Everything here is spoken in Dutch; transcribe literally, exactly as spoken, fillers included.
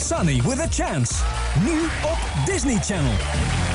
Sonny with a Chance. Nu op Disney Channel.